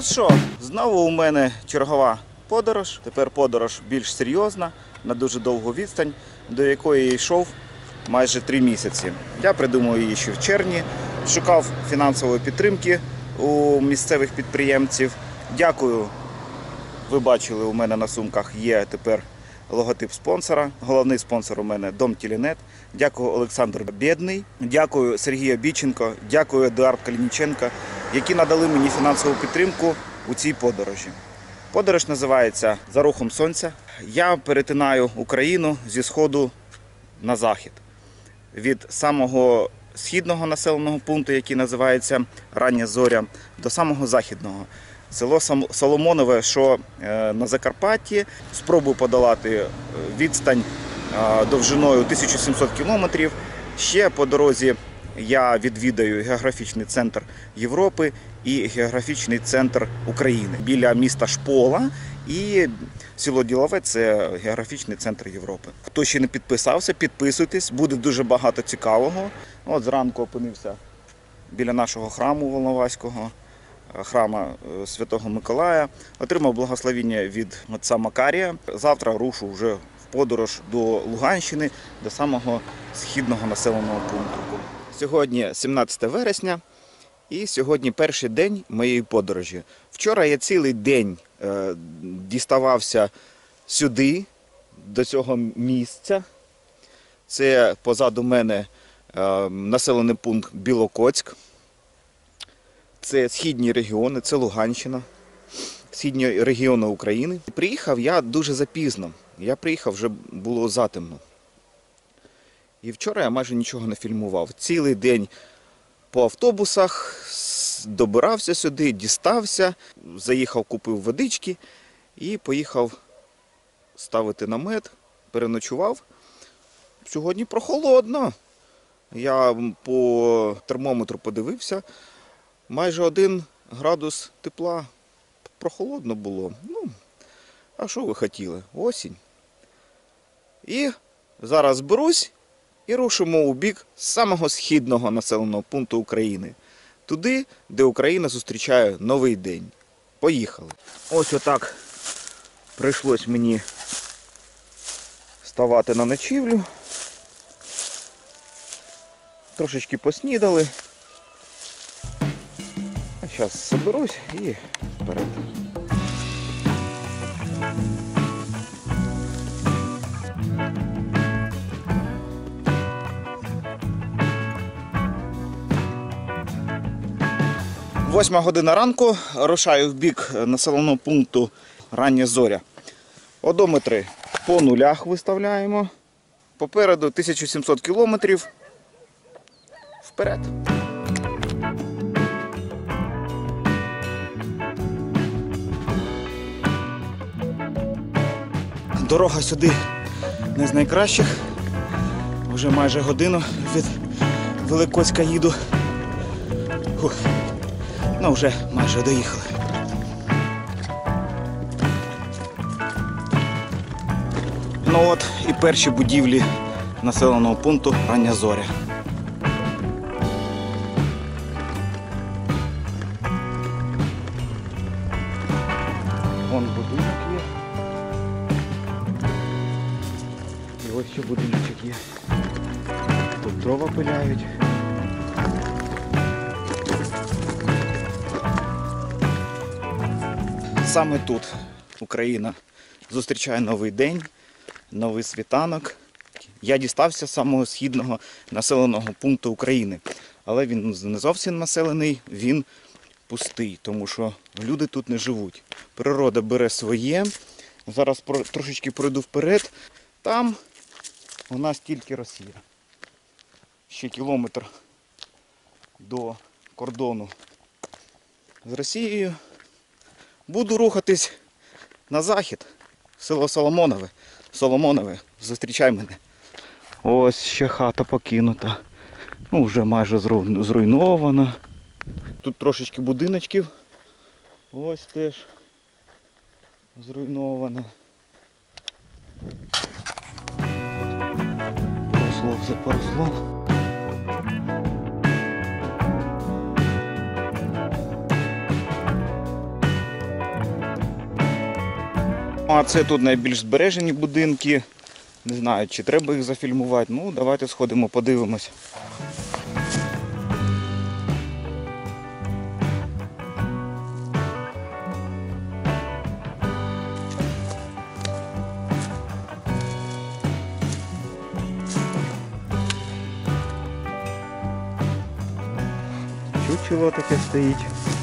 що, знову у мене чергова подорож. Тепер подорож більш серйозна, на дуже довгу відстань, до якої я йшов майже 3 місяці. Я придумав її ще в червні, шукав фінансової підтримки у місцевих підприємців. Дякую, ви бачили, у мене на сумках є тепер логотип спонсора. Головний спонсор у мене Дом Телінет. Дякую Олександру Бєдний, дякую Сергію Біченко, дякую Едуарду Калініченко, які надали мені фінансову підтримку у цій подорожі. Подорож називається «За рухом сонця». Я перетинаю Україну зі сходу на захід. Від самого східного населеного пункту, який називається Рання Зоря, до самого західного. Село Соломонове, що на Закарпатті. Спробую подолати відстань довжиною 1700 кілометрів. Ще по дорозі я відвідаю географічний центр Європи і географічний центр України. Біля міста Шпола і село Ділове – це географічний центр Європи. Хто ще не підписався, підписуйтесь, буде дуже багато цікавого. От зранку опинився біля нашого храму Волноваського, храма Святого Миколая. Отримав благословіння від отця Макарія. Завтра рушу вже в подорож до Луганщини, до самого східного населеного пункту. Сьогодні 17 вересня і сьогодні перший день моєї подорожі. Вчора я цілий день діставався сюди, до цього місця. Це позаду мене населений пункт Білокоцьк. Це східні регіони, це Луганщина, східні регіони України. Приїхав я дуже запізно. Я приїхав, вже було затемно. І вчора я майже нічого не фільмував. Цілий день по автобусах добирався сюди, дістався, заїхав, купив водички і поїхав ставити намет, переночував. Сьогодні прохолодно. Я по термометру подивився. Майже 1 градус тепла. Прохолодно було. Ну, а що ви хотіли? Осінь. І зараз зберусь і рушимо у бік самого східного населеного пункту України. Туди, де Україна зустрічає новий день. Поїхали. Ось отак прийшлось мені ставати на ночівлю. Трошечки поснідали. Зараз соберусь і вперед. Восьма година ранку, рушаю в бік населеного пункту Рання Зоря. Одометри по нулях виставляємо. Попереду 1700 кілометрів. Вперед! Дорога сюди не з найкращих. Вже майже годину від Великоцька їду. Фух. Ну, вже майже доїхали. Ну от і перші будівлі населеного пункту Рання Зоря. Вон будинок є. І ось ще будиночок є. Тут дрова пиляють. Саме тут Україна зустрічає новий день, новий світанок. Я дістався з самого східного населеного пункту України. Але він не зовсім населений, він пустий, тому що люди тут не живуть. Природа бере своє. Зараз трошечки пройду вперед. Там у нас тільки Росія. Ще кілометр до кордону з Росією. Буду рухатись на захід, село Соломонове. Соломонове, зустрічай мене. Ось ще хата покинута. Ну, вже майже зруйнована. Тут трошечки будиночків. Ось теж зруйнована. Поросло, все поросло. А це тут найбільш збережені будинки. Не знаю, чи треба їх зафільмувати. Ну, давайте сходимо, подивимось. Чучело таке стоїть.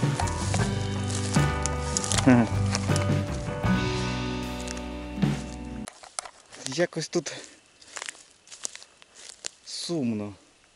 Якось тут сумно.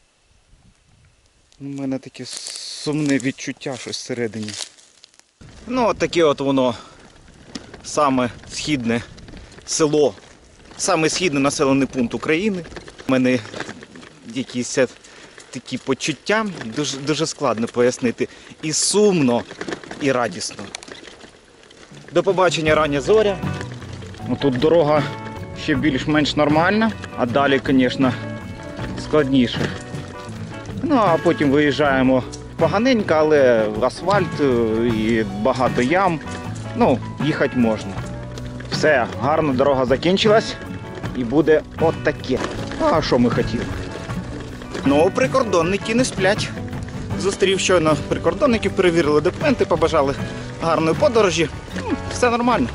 У мене таке сумне відчуття щось всередині. Ну от таке от воно саме східне село, саме східний населений пункт України. У мене якісь такі почуття, дуже складно пояснити. І сумно, і радісно. До побачення, рання зоря. Тут дорога ще більш-менш нормальна, а далі, звісно, складніше. Ну, а потім виїжджаємо поганенько, але асфальт і багато ям. Ну, їхати можна. Все, гарна дорога закінчилась і буде от таке. А що ми хотіли? Ну, прикордонники не сплять. Зустрів щойно прикордонників, перевірили документи, побажали гарної подорожі. Все нормально.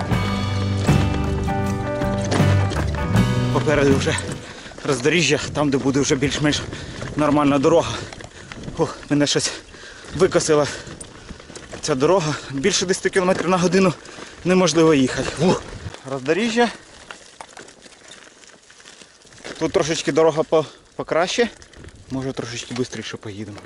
Попереду вже роздоріжжя, там, де буде вже більш-менш нормальна дорога. Мене щось викосила ця дорога. Більше 10 км на годину неможливо їхати. Роздоріжжя. Тут трошечки дорога покраще. Може трошечки швидше поїдемо.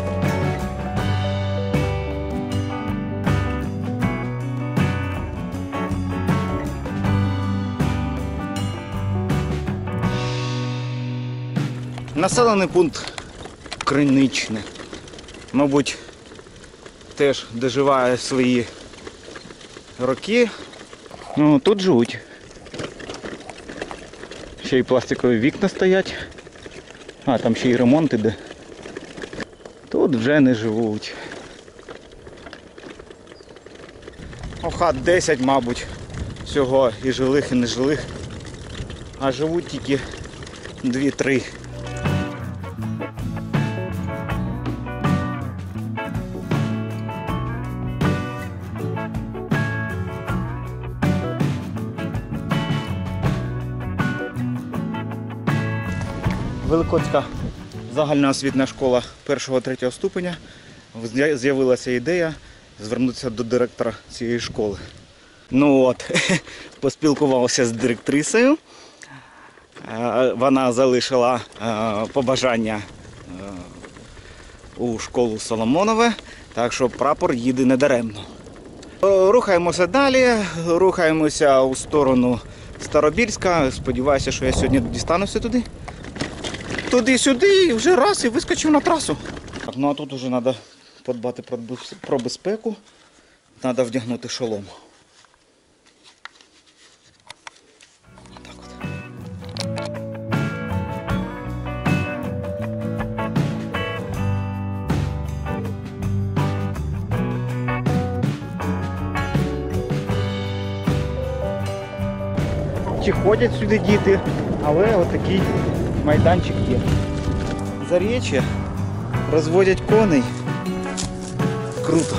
Населений пункт Криничне. Мабуть, теж доживає свої роки. Ну, тут живуть. Ще й пластикові вікна стоять. А, там ще й ремонт іде. Тут вже не живуть. Хат 10, мабуть, всього і жилих, і нежилих. А живуть тільки 2-3. Великодська загальноосвітня школа 1-3 ступеня. З'явилася ідея звернутися до директора цієї школи. Ну от, поспілкувався з директрисою. Вона залишила побажання у школу Соломонове, так що прапор їде недаремно. Рухаємося далі, рухаємося у сторону Старобільська. Сподіваюся, що я сьогодні дістануся туди. Туди-сюди і вже раз і вискочив на трасу. Ну а тут вже треба подбати про безпеку, треба вдягнути шолом. Отак от. Чи ходять сюди діти, але отакий майданчик є. Заріччя, розводять коней. Круто.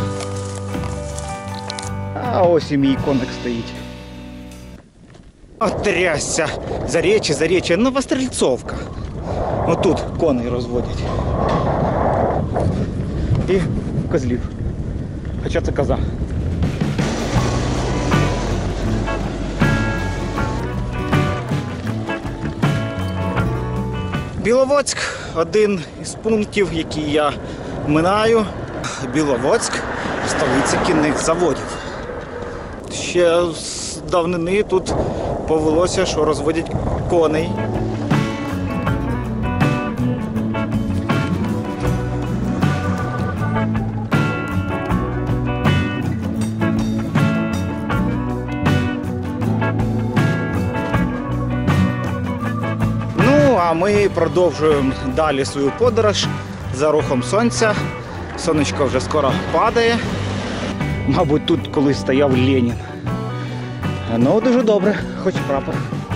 А ось і мій коник стоїть. От трясся. Заріччя, Новострельцовка. Отут коней розводять. І козлів. Хоча це коза. Біловодськ – один із пунктів, який я минаю. Біловодськ – столиця кінних заводів. Ще з давнини тут повелося, що розводять коней. А ми продовжуємо далі свою подорож за рухом сонця. Сонечко вже скоро падає. Мабуть, тут колись стояв Ленін. Ну, дуже добре, хоч прапор.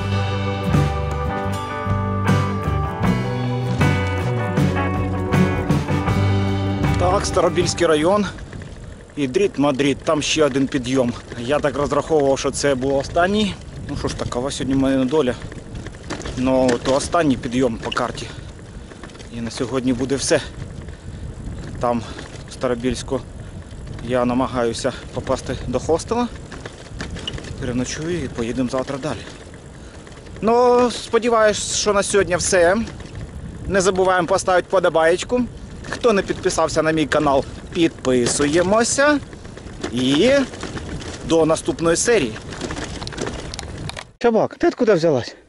Так, Старобільський район. Ідріт, Мадрид, там ще один підйом. Я так розраховував, що це був останній. Ну що ж, такова сьогодні в мене доля. Ну, то останній підйом по карті. І на сьогодні буде все. Там, в Старобільську, я намагаюся попасти до хостела. Переночую і поїдемо завтра далі. Ну, сподіваюсь, що на сьогодні все. Не забуваємо поставити подобаєчку. Хто не підписався на мій канал, підписуємося. І до наступної серії. Чабак, ти откуда взялась?